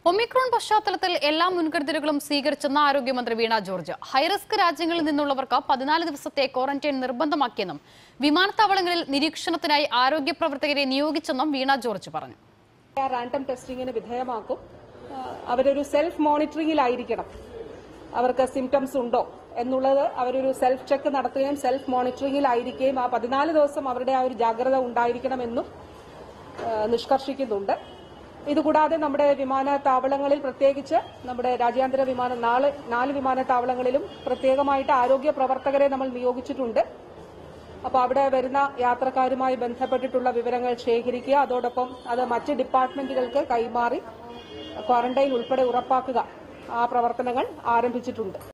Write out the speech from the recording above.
Omicron പശ്ചാത്തലത്തിൽ എല്ലാ മുൻകരുതലുകളും സ്വീകരിച്ചെന്ന ആരോഗ്യമന്ത്രി വീണ ജോർജ്. ഹൈറിസ്ക് രാജ്യങ്ങളിൽ നിന്നുള്ളവർക്ക് 14 ദിവസത്തെ ക്വാറന്റൈൻ നിർബന്ധമാക്കിയെന്നും വിമാനത്താവളങ്ങളിൽ നിരീക്ഷണത്തിനായി ആരോഗ്യ പ്രവർത്തകരെ നിയോഗിച്ചെന്നും വീണ ജോർജ് പറഞ്ഞു. റാൻഡം ടെസ്റ്റിംഗിന് വിധേയമാക്കും. അവരൊരു സെൽഫ് മോണിറ്ററിംഗിലായിരിക്കണം. അവർക്ക് സിംറ്റംസ് ഉണ്ടോ എന്നുള്ളത് അവരൊരു സെൽഫ് ചെക്ക് നടത്തുകയും സെൽഫ് മോണിറ്ററിംഗിലായിരിക്കുകയും ആ 14 ദിവസം അവരുടെ ആ ഒരു ജാഗ്രത ഉണ്ടായിരിക്കണമെന്നും നിഷ്കർഷിക്കുന്നുണ്ട്. ഇതുകൂടാതെ നമ്മുടെ വിമാനത്താവളങ്ങളിൽ, പ്രത്യേകിച്ച് നമ്മുടെ രാജ്യാന്തര വിമാനം 4 വിമാനത്താവളങ്ങളിലും പ്രത്യേകമായിട്ട് ആരോഗ്യ പ്രവർത്തകരെ നമ്മൾ നിയോഗിച്ചിട്ടുണ്ട്. അപ്പോൾ അവിടെ വരുന്ന യാത്രക്കാരുമായി ബന്ധപ്പെട്ടിട്ടുള്ള വിവരങ്ങൾ ശേഖരിക്കുക, അതോടൊപ്പം അത് മറ്റ് ഡിപ്പാർട്ട്മെന്റുകൾക്ക് കൈമാറി ക്വാറന്റൈൻ ഉൾപ്പെടെ ഉറപ്പാക്കുക, ആ പ്രവർത്തനങ്ങൾ ആരംഭിച്ചിട്ടുണ്ട്.